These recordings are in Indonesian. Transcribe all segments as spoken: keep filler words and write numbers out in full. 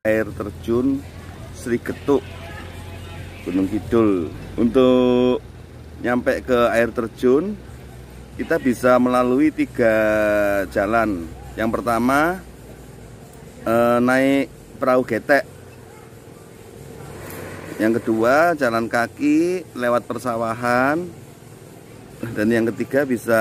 Air terjun Sri Getuk Gunung Kidul. Untuk nyampe ke air terjun kita bisa melalui tiga jalan. Yang pertama eh, naik perahu getek. Yang kedua jalan kaki lewat persawahan. Dan yang ketiga bisa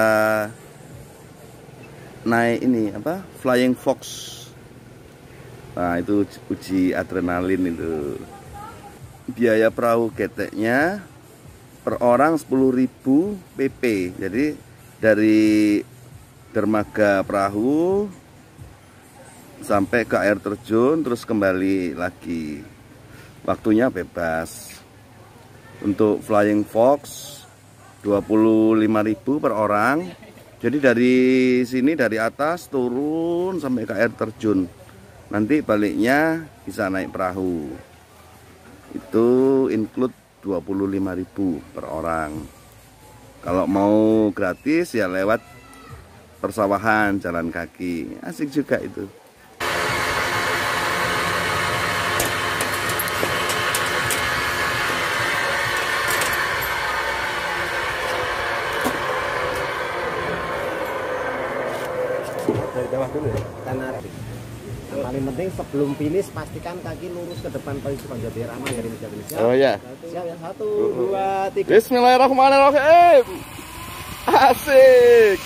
naik ini apa? Flying Fox. Nah, itu uji adrenalin itu. Biaya perahu geteknya per orang sepuluh ribu P P. Jadi dari dermaga perahu sampai ke air terjun terus kembali lagi. Waktunya bebas. Untuk Flying Fox dua puluh lima ribu per orang. Jadi dari sini dari atas turun sampai ke air terjun. Nanti baliknya bisa naik perahu. Itu include dua puluh lima ribu per orang. Kalau mau gratis ya lewat persawahan jalan kaki. Asik juga itu. Dari bawah dulu ya. Tarik. Yang paling penting sebelum finish pastikan kaki lurus ke depan paling supaya biar aman dari meja Indonesia. Oh ya. Siap ya. Satu, dua, tiga. Bismillahirrahmanirrahim. Asik.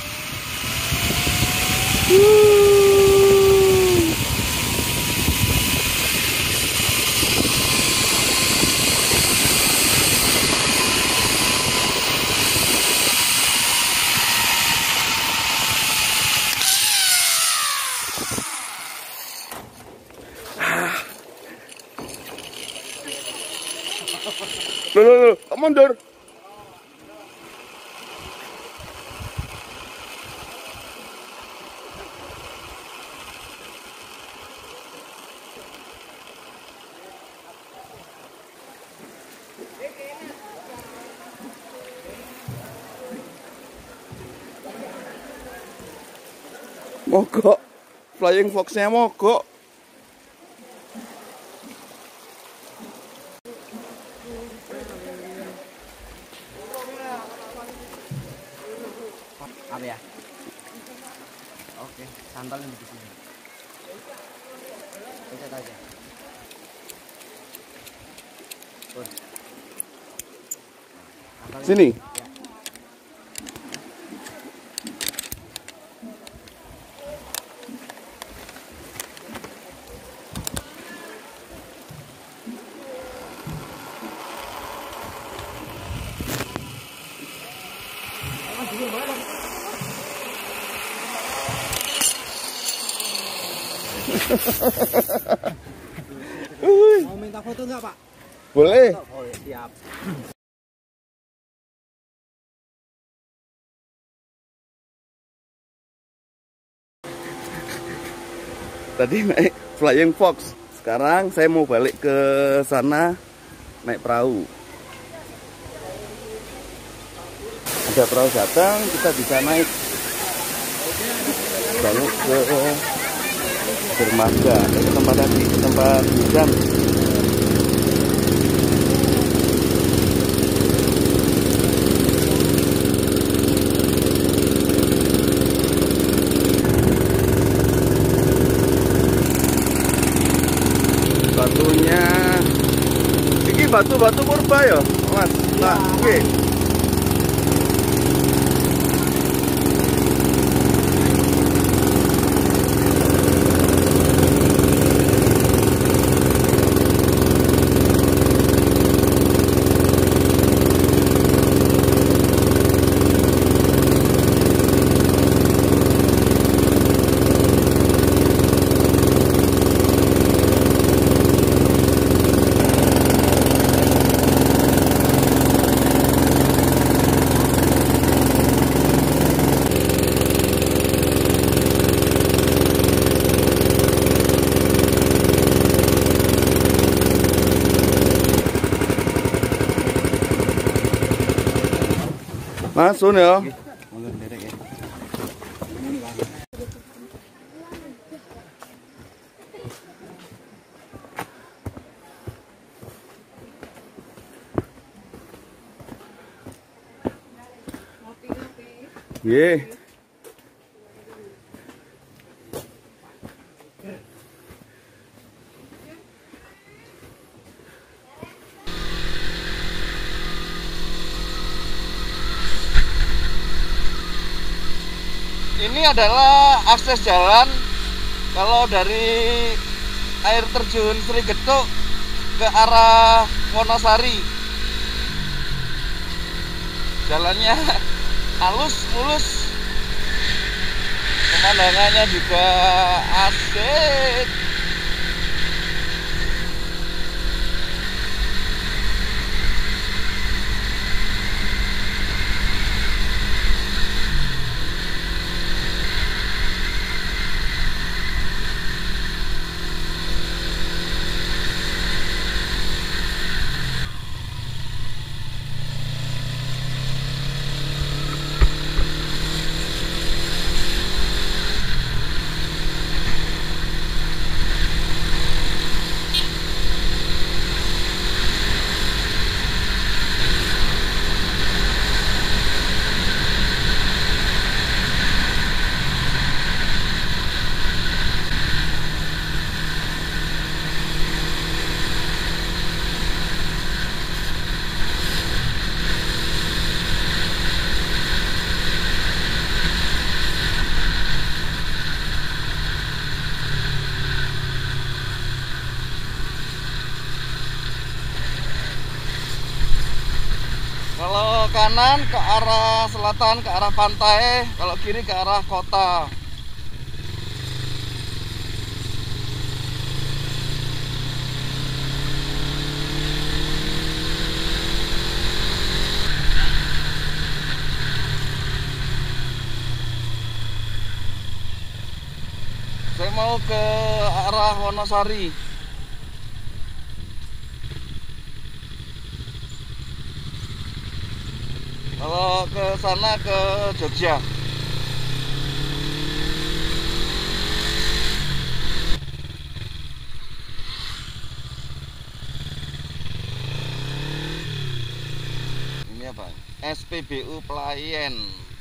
Loh, loh, loh, kok mundur? Mogok, Flying Fox-nya mogok. Apa ya? Oke, sandalnya di sini. Pencet aja. Tuh. Sini. Ya. Mau minta foto nggak, Pak? Boleh. Oh, siap. Tadi naik Flying Fox. Sekarang saya mau balik ke sana naik perahu. Ada perahu datang, kita bisa naik balik ke dermaga, ke tempat tadi, ke tempat hujan. Batunya, ini batu-batu purba ya, Mas. Nah, oke. Masuk ya. Nggih. Ini adalah akses jalan kalau dari air terjun Sri Getuk ke arah Wonosari. Jalannya halus, mulus, pemandangannya juga asik. Kalau kanan ke arah selatan, ke arah pantai. Kalau kiri ke arah kota. Saya mau ke arah Wonosari. Kalau ke sana ke Jogja. Ini apa? S P B U Pelayan.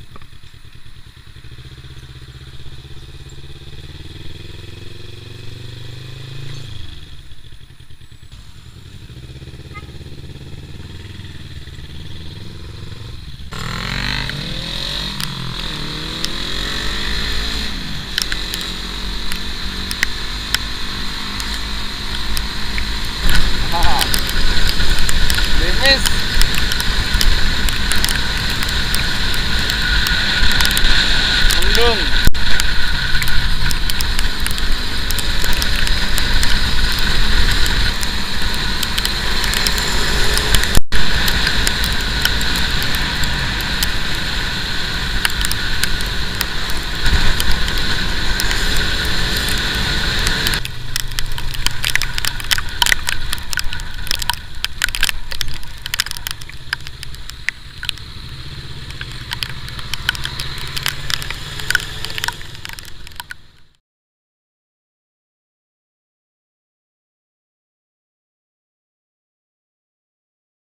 Limis. Mendung.